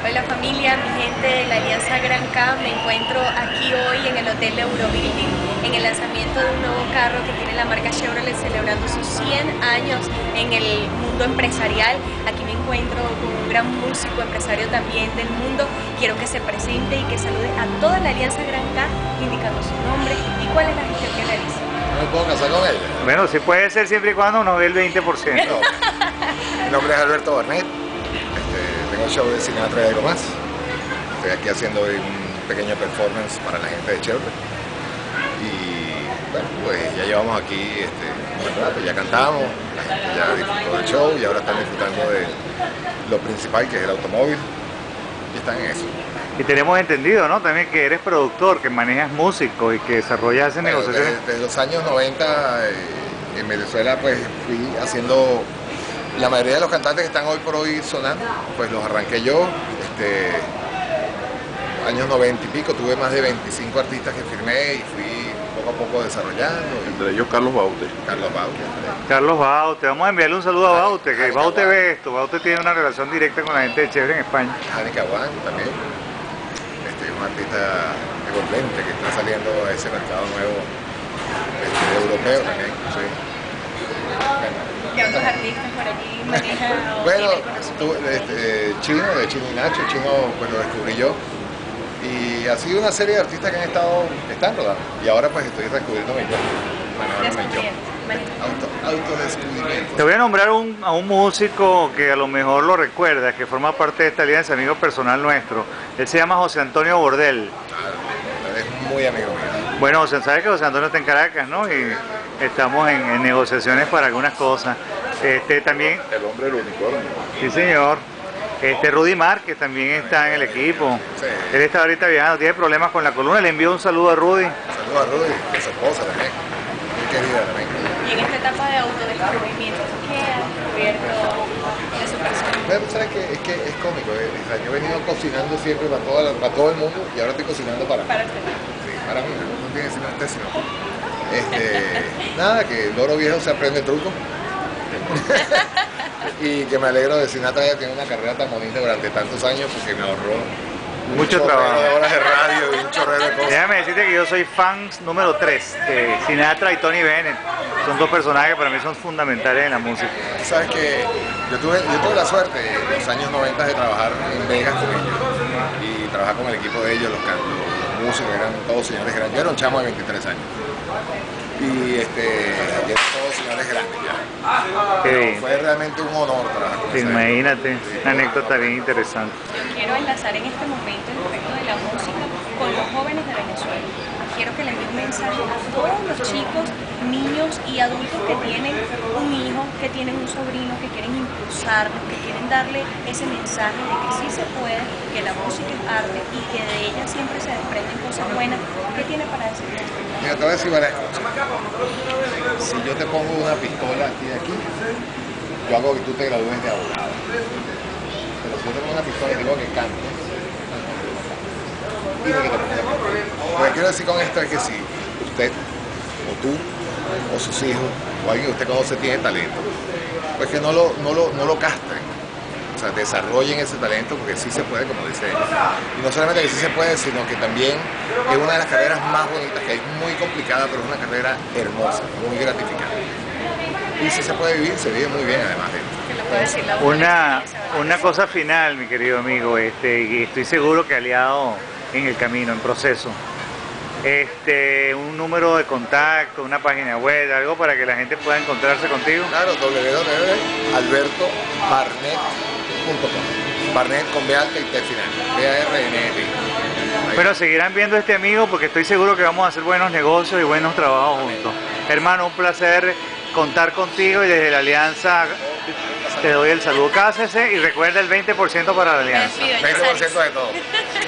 Hola familia, mi gente de la Alianza Gran K, me encuentro aquí hoy en el Hotel Eurobuilding en el lanzamiento de un nuevo carro que tiene la marca Chevrolet celebrando sus 100 años en el mundo empresarial. Aquí me encuentro con un gran músico, empresario también del mundo. Quiero que se presente y que salude a toda la Alianza Gran K indicando su nombre y cuál es la gestión que realiza. ¿No me puedo casar con ella? Bueno, sí puede ser siempre y cuando nos dé el 20%. No. Mi nombre es Alberto Barnet. Tengo el show de Sinatra y algo más. Estoy aquí haciendo hoy un pequeño performance para la gente de Chevrolet. Y bueno, pues ya llevamos aquí un buen rato, ya cantamos, la gente ya disfrutó del show y ahora están disfrutando de lo principal, que es el automóvil, y están en eso. Y tenemos entendido, ¿no? También que eres productor, que manejas músicos y que desarrollas negociaciones. Desde los años 90 en Venezuela pues fui haciendo. La mayoría de los cantantes que están hoy por hoy sonando, pues los arranqué yo. Años 90 y pico, tuve más de 25 artistas que firmé y fui poco a poco desarrollando. Entre ellos Carlos Baute. Carlos Baute. Carlos Baute, vamos a enviarle un saludo a Baute, que Baute ve esto. Baute tiene una relación directa con la gente de Chevrolet en España. Jani Caguán también. Un artista envolvente que está saliendo a ese mercado nuevo europeo también. Sí. ¿Qué otros artistas por allí manejan? Bueno, Chino, de Chino y Nacho. Chino pues lo descubrí yo. Y ha sido una serie de artistas que están rodando. Y ahora pues estoy descubriéndome yo. Autodescubrimiento. Te voy a nombrar a un músico que a lo mejor lo recuerdas, que forma parte de esta alianza, amigo personal nuestro. Él se llama José Antonio Bordel. Claro, es muy amigo mío. Bueno, sabes que José Antonio está en Caracas, ¿no? Y estamos en negociaciones para algunas cosas. También. El hombre del unicornio. Sí, señor. Rudy Márquez también está en el equipo. Sí. Él está ahorita viajando, tiene problemas con la columna. Le envío un saludo a Rudy. Saludo a Rudy, a su esposa también. Muy querida también. Y en esta etapa de autodescubrimiento, ¿qué ha descubierto de su persona? Bueno, ¿sabes qué? Es cómico. O sea, yo he venido cocinando siempre para todo el mundo y ahora estoy cocinando para mí. Para usted. Sí, para mí, no tiene que ser usted, sino. Nada, que el loro viejo se aprende truco. Y que me alegro de Sinatra haya tenido una carrera tan bonita durante tantos años porque me ahorró Mucho trabajo. de horas de radio y un chorrero de cosas. Déjame decirte que yo soy fan número 3 de Sinatra y Tony Bennett. Son dos personajes que para mí son fundamentales en la música. Sabes que yo tuve la suerte en los años 90 de trabajar en Vegas con ellos y trabajar con el equipo de ellos, los músicos, eran todos señores grandes. Yo era un chamo de 23 años y eran todos señores grandes ya. Pero fue realmente un honor trabajar con ellos. imagínate, una anécdota bien interesante. Yo quiero enlazar en este momento el efecto de la música con los jóvenes de Venezuela. Quiero que le envíe un mensaje a todos los chicos, niños y adultos que tienen un hijo, que tienen un sobrino, que quieren impulsarlo, que quieren darle ese mensaje de que sí se puede, que la música es arte y que de ella siempre se desprenden cosas buenas. ¿Qué tiene para decir? Mira, te voy a decir varias cosas. Si yo te pongo una pistola aquí, yo hago que tú te gradúes de abogado. Pero si yo te pongo una pistola y digo que cantes, dime que te pongo una pistola. Lo que quiero decir con esto es que si usted, o tú, o sus hijos, o alguien que usted conoce tiene talento, pues que no lo castren. O sea, desarrollen ese talento porque sí se puede, como dice ella. Y no solamente que sí se puede, sino que también es una de las carreras más bonitas, que es muy complicada, pero es una carrera hermosa, muy gratificante. Y si se puede vivir, se vive muy bien además de esto. Una cosa final, mi querido amigo, y estoy seguro que aliado en el camino, en proceso. Un número de contacto, una página web, algo para que la gente pueda encontrarse contigo. Claro, www.albertobarnet.com. Barnet con B alta y T final. B-A-R-N-E-T. Pero seguirán viendo a este amigo porque estoy seguro que vamos a hacer buenos negocios y buenos trabajos juntos. Hermano, un placer contar contigo y desde la Alianza te doy el saludo. Cásese y recuerda el 20% para la Alianza. 20% de todo.